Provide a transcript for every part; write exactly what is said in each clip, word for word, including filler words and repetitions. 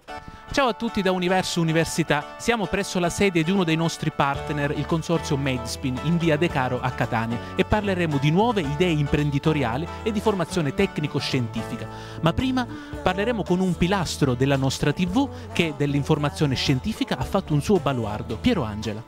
Ciao a tutti da Universo Università, siamo presso la sede di uno dei nostri partner, il consorzio Medspin, in via De Caro a Catania, e parleremo di nuove idee imprenditoriali e di formazione tecnico-scientifica. Ma prima parleremo con un pilastro della nostra tivù che dell'informazione scientifica ha fatto un suo baluardo, Piero Angela.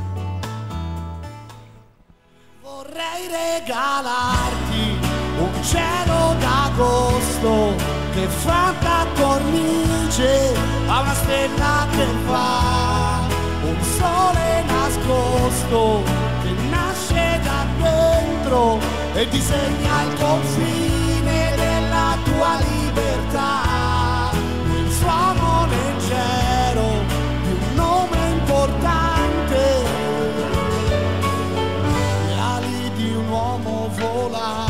Vorrei regalarti un cielo d'agosto che fa da cornice a una stella che fa, un sole nascosto che nasce da dentro e disegna il confine della tua libertà, il suono leggero di un nome importante, le ali di un uomo volante.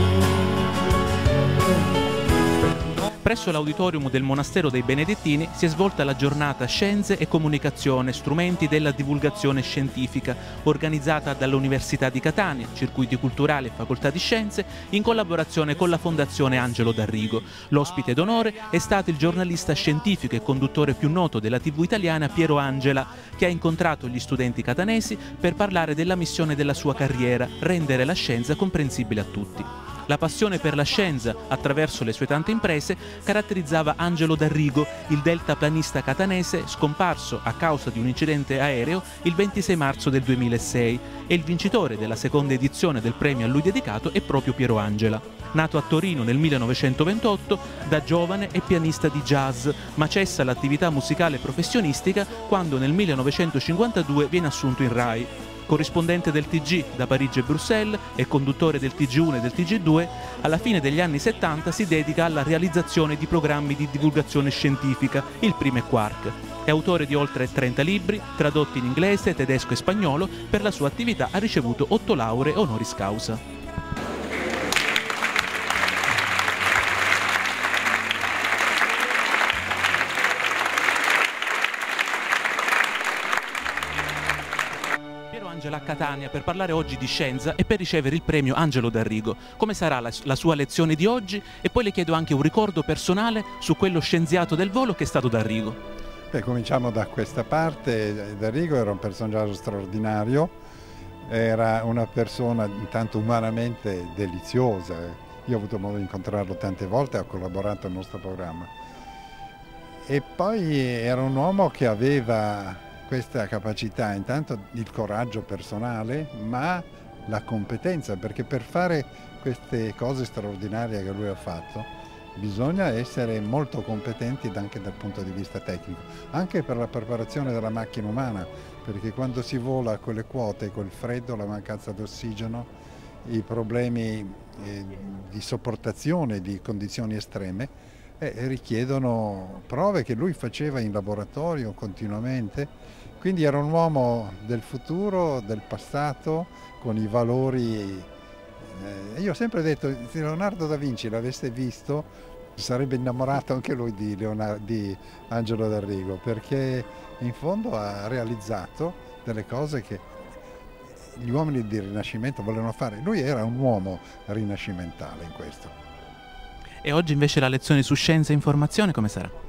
Presso l'auditorium del Monastero dei Benedettini si è svolta la giornata Scienze e Comunicazione, strumenti della divulgazione scientifica, organizzata dall'Università di Catania, Circuiti Culturali e Facoltà di Scienze, in collaborazione con la Fondazione Angelo D'Arrigo. L'ospite d'onore è stato il giornalista scientifico e conduttore più noto della tivù italiana Piero Angela, che ha incontrato gli studenti catanesi per parlare della missione della sua carriera, rendere la scienza comprensibile a tutti. La passione per la scienza, attraverso le sue tante imprese, caratterizzava Angelo D'Arrigo, il deltaplanista catanese scomparso a causa di un incidente aereo il ventisei marzo del duemilasei, e il vincitore della seconda edizione del premio a lui dedicato è proprio Piero Angela. Nato a Torino nel millenovecentoventotto, da giovane è pianista di jazz, ma cessa l'attività musicale professionistica quando nel millenovecentocinquantadue viene assunto in Rai. Corrispondente del T G da Parigi e Bruxelles e conduttore del T G uno e del T G due, alla fine degli anni settanta si dedica alla realizzazione di programmi di divulgazione scientifica, il primo è Quark. È autore di oltre trenta libri, tradotti in inglese, tedesco e spagnolo. Per la sua attività ha ricevuto otto lauree honoris causa. Angela a Catania per parlare oggi di scienza e per ricevere il premio Angelo D'Arrigo. Come sarà la, la sua lezione di oggi? E poi le chiedo anche un ricordo personale su quello scienziato del volo che è stato D'Arrigo. Beh, cominciamo da questa parte. D'Arrigo era un personaggio straordinario, era una persona intanto umanamente deliziosa. Io ho avuto modo di incontrarlo tante volte, ha collaborato al nostro programma. E poi era un uomo che aveva questa capacità, intanto il coraggio personale, ma la competenza, perché per fare queste cose straordinarie che lui ha fatto bisogna essere molto competenti anche dal punto di vista tecnico, anche per la preparazione della macchina umana, perché quando si vola con le quote, col freddo, la mancanza d'ossigeno, i problemi eh, di sopportazione di condizioni estreme eh, richiedono prove che lui faceva in laboratorio continuamente. Quindi era un uomo del futuro, del passato, con i valori. Eh, io ho sempre detto, se Leonardo da Vinci l'avesse visto, sarebbe innamorato anche lui di, Leonardo, di Angelo D'Arrigo, perché in fondo ha realizzato delle cose che gli uomini del Rinascimento volevano fare. Lui era un uomo rinascimentale in questo. E oggi invece la lezione su scienza e informazione come sarà?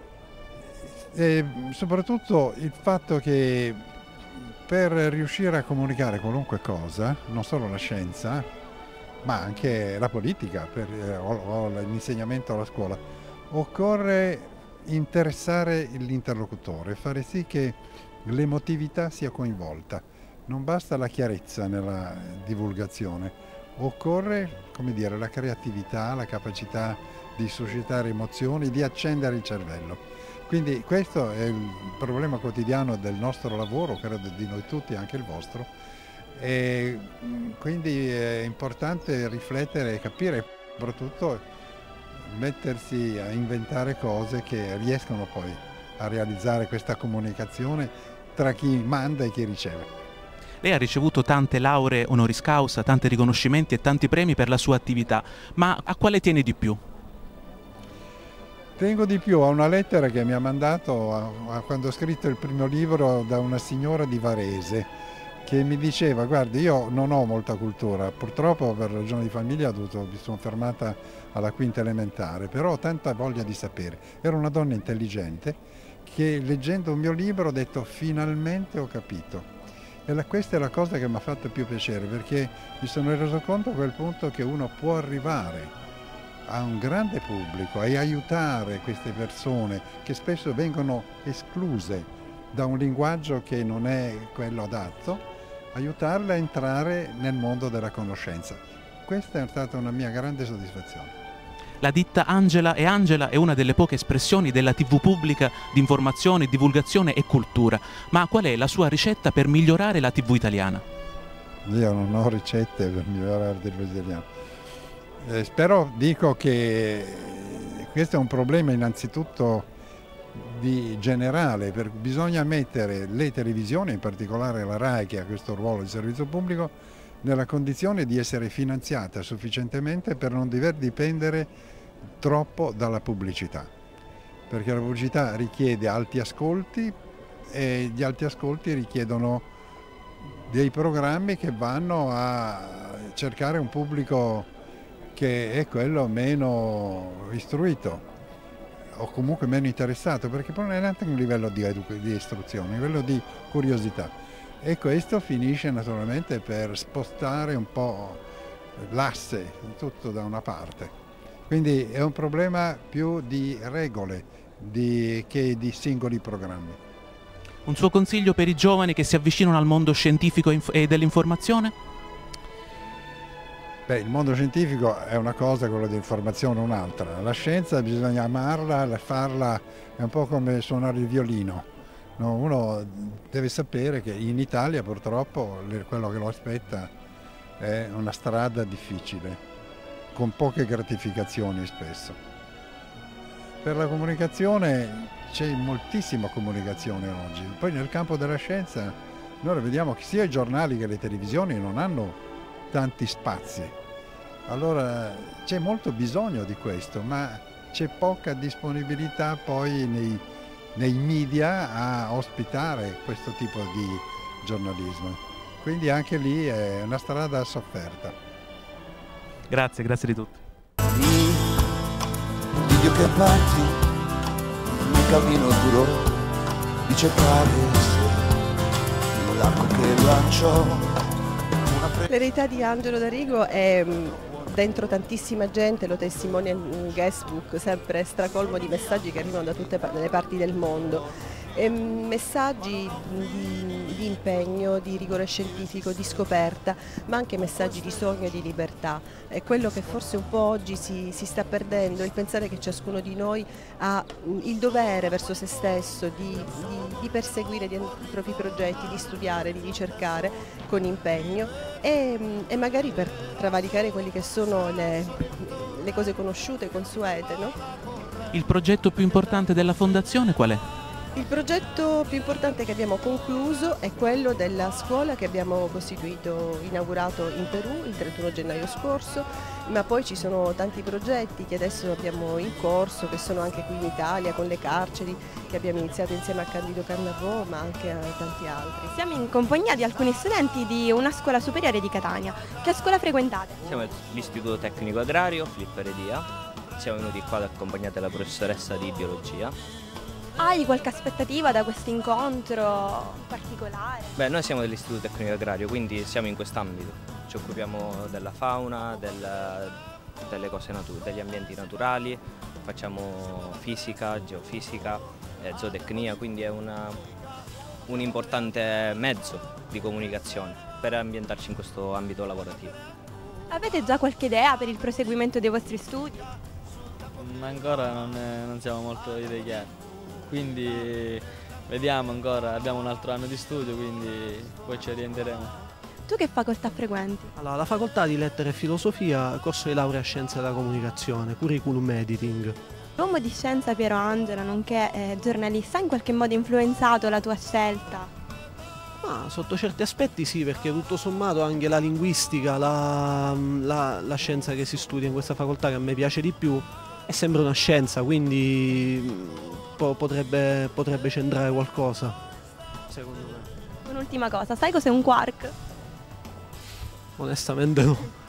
E soprattutto il fatto che per riuscire a comunicare qualunque cosa, non solo la scienza, ma anche la politica per, o, o l'insegnamento alla scuola, occorre interessare l'interlocutore, fare sì che l'emotività sia coinvolta. Non basta la chiarezza nella divulgazione, occorre, come dire, la creatività, la capacità di suscitare emozioni, di accendere il cervello. Quindi questo è il problema quotidiano del nostro lavoro, credo di noi tutti, anche il vostro, e quindi è importante riflettere e capire, soprattutto mettersi a inventare cose che riescono poi a realizzare questa comunicazione tra chi manda e chi riceve. Lei ha ricevuto tante lauree honoris causa, tanti riconoscimenti e tanti premi per la sua attività, ma a quale tiene di più? Tengo di più a una lettera che mi ha mandato a, a quando ho scritto il primo libro da una signora di Varese, che mi diceva: guardi, io non ho molta cultura, purtroppo per ragioni di famiglia ho dovuto, mi sono fermata alla quinta elementare, però ho tanta voglia di sapere. Era una donna intelligente che leggendo un mio libro ha detto: finalmente ho capito. E la, questa è la cosa che mi ha fatto più piacere, perché mi sono reso conto a quel punto che uno può arrivare a un grande pubblico e aiutare queste persone che spesso vengono escluse da un linguaggio che non è quello adatto, aiutarle a entrare nel mondo della conoscenza. Questa è stata una mia grande soddisfazione. La ditta Angela e Angela è una delle poche espressioni della tivù pubblica di informazione, divulgazione e cultura. Ma qual è la sua ricetta per migliorare la tivù italiana? Io non ho ricette per migliorare la tivù italiana. Eh, però dico che questo è un problema innanzitutto di generale, perché bisogna mettere le televisioni, in particolare la RAI che ha questo ruolo di servizio pubblico, nella condizione di essere finanziata sufficientemente per non dover dipendere troppo dalla pubblicità, perché la pubblicità richiede alti ascolti e gli alti ascolti richiedono dei programmi che vanno a cercare un pubblico che è quello meno istruito o comunque meno interessato, perché poi non è neanche un livello di, di istruzione, un livello di curiosità. E questo finisce naturalmente per spostare un po' l'asse, tutto da una parte. Quindi è un problema più di regole di, che di singoli programmi. Un suo consiglio per i giovani che si avvicinano al mondo scientifico e dell'informazione? Beh, il mondo scientifico è una cosa, quello dell'informazione un'altra. La scienza bisogna amarla, farla, è un po' come suonare il violino. No, uno deve sapere che in Italia purtroppo quello che lo aspetta è una strada difficile, con poche gratificazioni spesso. Per la comunicazione c'è moltissima comunicazione oggi, poi nel campo della scienza noi vediamo che sia i giornali che le televisioni non hanno tanti spazi, allora c'è molto bisogno di questo, ma c'è poca disponibilità poi nei nei media a ospitare questo tipo di giornalismo. Quindi anche lì è una strada sofferta. Grazie, grazie di tutto. Video che parti, il cammino duro di cercare l'arco che lanciò. L'eredità di Angelo Darigo è dentro tantissima gente, lo testimonia il guestbook, sempre stracolmo di messaggi che arrivano da tutte le parti del mondo. E messaggi di, di impegno, di rigore scientifico, di scoperta, ma anche messaggi di sogno e di libertà. È quello che forse un po' oggi si, si sta perdendo, il pensare che ciascuno di noi ha il dovere verso se stesso di, di, di perseguire i propri progetti, di studiare, di ricercare con impegno e, e magari per travalicare quelle che sono le, le cose conosciute, consuete, no? Il progetto più importante della Fondazione qual è? Il progetto più importante che abbiamo concluso è quello della scuola che abbiamo costituito, inaugurato in Perù il trentuno gennaio scorso, ma poi ci sono tanti progetti che adesso abbiamo in corso, che sono anche qui in Italia con le carceri, che abbiamo iniziato insieme a Candido Cannavò, ma anche a tanti altri. Siamo in compagnia di alcuni studenti di una scuola superiore di Catania. Che scuola frequentate? Siamo l'Istituto Tecnico Agrario, Filippo Eredia, siamo venuti qua accompagnati dalla professoressa di biologia. Hai qualche aspettativa da questo incontro particolare? Beh, noi siamo dell'Istituto Tecnico Agrario, quindi siamo in quest'ambito. Ci occupiamo della fauna, del, delle cose natu- degli ambienti naturali, facciamo fisica, geofisica, eh, zootecnia, quindi è una, un importante mezzo di comunicazione per ambientarci in questo ambito lavorativo. Avete già qualche idea per il proseguimento dei vostri studi? Ma ancora non, è, non siamo molto idee chiare. Quindi vediamo ancora, abbiamo un altro anno di studio, quindi poi ci orienteremo. Tu che facoltà frequenti? Allora, la facoltà di lettere e filosofia, corso di laurea a scienze della comunicazione, curriculum editing. L'uomo di scienza Piero Angela, nonché eh, giornalista, ha in qualche modo influenzato la tua scelta? Ah, sotto certi aspetti sì, perché tutto sommato anche la linguistica, la, la, la scienza che si studia in questa facoltà, che a me piace di più, è sempre una scienza, quindi potrebbe, potrebbe centrare qualcosa, secondo me. Un'ultima cosa, sai cos'è un quark? Onestamente no.